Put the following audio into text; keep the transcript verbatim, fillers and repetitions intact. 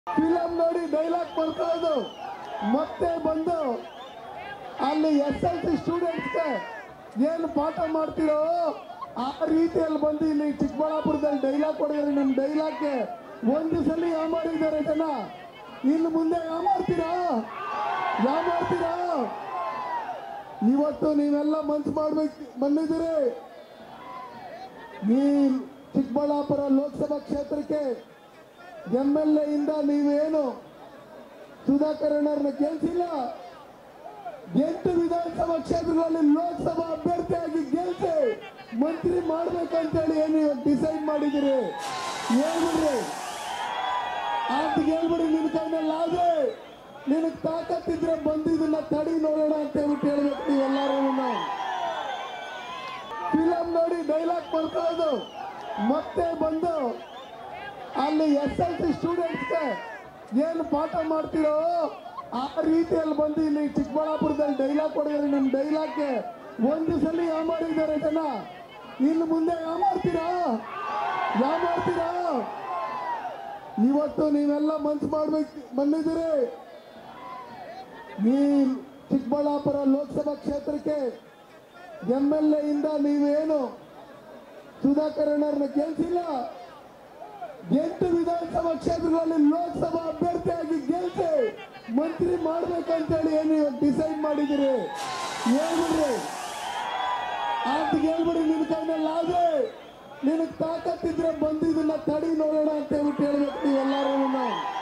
Film ನೋಡಿ dialogue ಬರ್ಕೊಳ್ಳೋದು ಮತ್ತೆ ಬಂದು ಅಲ್ಲಿ ಎಸ್ ಎಲ್ ಸಿ ಸ್ಟೂಡೆಂಟ್ಸ್ಗೆ ಏನು ಪಾಠ ಮಾಡ್ತೀರೋ ಆ ರೀತಿಯಲ್ಲಿ ಬಂದು ಇಲ್ಲಿ ಚಿಕ್ಕಬಳ್ಳಾಪುರದಲ್ಲಿ ಡೈಲಾಗ್ ಕೊಡಿದ್ರೆ ನಿಮ್ಮ ಡೈಲಾಗ್ಗೆ ಒಂದು ಸಲ ಯಾವ ಮಾಡಿದ್ದಾರೆ ಜನ. ಇನ್ನು ಮುಂದೆ ಯಾವ ಮಾಡ್ತೀರಾ ಯಾವ ಮಾಡ್ತೀರಾ ಇವತ್ತು ನೀವೆಲ್ಲ ಮನ್ಸು ಮಾಡ್ಬೇಕು ಬಂದಿದ್ದೀರಿ. ನೀ ಚಿಕ್ಕಬಳ್ಳಾಪುರ ಲೋಕಸಭಾ ಕ್ಷೇತ್ರಕ್ಕೆ ಎಂ ಎಲ್ ಎ ಇಂದ ನೀವೇನು ಸುಧಾಕರ್ ಅವ್ರನ್ನ ಗೆಲ್ಸಿಲ್ಲ. ಎಂಟು ವಿಧಾನಸಭಾ ಕ್ಷೇತ್ರಗಳಲ್ಲಿ ಲೋಕಸಭಾ ಅಭ್ಯರ್ಥಿಯಾಗಿ ಗೆಲ್ಸಿ ಮಂತ್ರಿ ಮಾಡ್ಬೇಕಂತೇಳಿ ಏನು ಡಿಸೈಡ್ ಮಾಡಿದಿರಿ. ಹೇಳ್ಬಿಡ್ರಿ ಅಂತ ಹೇಳ್ಬಿಡಿ. ನಿನ್ ಕೈನಲ್ಲಿ ಆದ್ರೆ ನಿನಗೆ ತಾಕತ್ತಿದ್ರೆ ಬಂದು ಇದನ್ನ ತಡಿ ನೋಡೋಣ ಅಂತ ಹೇಳ್ಬಿಟ್ಟು ಹೇಳ್ಬೇಕು ನೀವೆಲ್ಲರೂ. ಫಿಲಂ ನೋಡಿ ಡೈಲಾಗ್ ಬರ್ಕೊಳ್ಳೋದು ಮತ್ತೆ ಬಂದು ಅಲ್ಲಿ ಎಸ್ ಎಲ್ ಸಿ ಸ್ಟೂಡೆಂಟ್ಸ್ಗೆ ಏನು ಪಾಠ ಮಾಡ್ತೀರೋ ಆ ರೀತಿಯಲ್ಲಿ ಬಂದು ಇಲ್ಲಿ ಚಿಕ್ಕಬಳ್ಳಾಪುರದಲ್ಲಿ ಡೈಲಾಗ್ ಕೊಡಿದ್ರೆ ನಿಮ್ಮ ಡೈಲಾಗ್ಗೆ ಒಂದು ಸಲ ಯಾವ ಮಾಡಿದ್ದಾರೆ ಜನ. ಇನ್ನು ಮುಂದೆ ಯಾವ ಮಾಡ್ತೀರಾ ಯಾವ ಮಾಡ್ತೀರಾ ಇವತ್ತು ನೀವೆಲ್ಲ ಮನ್ಸು ಮಾಡ್ಬೇಕು ಬಂದಿದ್ದೀರಿ. ನೀ ಚಿಕ್ಕಬಳ್ಳಾಪುರ ಲೋಕಸಭಾ ಕ್ಷೇತ್ರಕ್ಕೆ ಎಂ ಎಲ್ ಎ ಇಂದ ನೀವೇನು ಸುಧಾಕರ್ ಅವ್ರನ್ನ ಗೆಲ್ಸಿಲ್ಲ. ಎಂಟು ವಿಧಾನಸಭಾ ಕ್ಷೇತ್ರಗಳಲ್ಲಿ ಲೋಕಸಭಾ ಅಭ್ಯರ್ಥಿಯಾಗಿ ಗೆಲ್ಸಿ ಮಂತ್ರಿ ಮಾಡ್ಬೇಕಂತೇಳಿ ಏನು ಡಿಸೈಡ್ ಮಾಡಿದಿರಿ. ಹೇಳ್ಬಿಡ್ರಿ ಅಂತ ಹೇಳ್ಬಿಡಿ. ನಿನ್ ಕೈನಲ್ಲಿ ಆದ್ರೆ ನಿನಗೆ ತಾಕತ್ತಿದ್ರೆ ಬಂದು ಇದನ್ನ ತಡಿ ನೋಡೋಣ ಅಂತ ಹೇಳ್ಬಿಟ್ಟು ಹೇಳ್ಬೇಕು ನೀವೆಲ್ಲರೂ.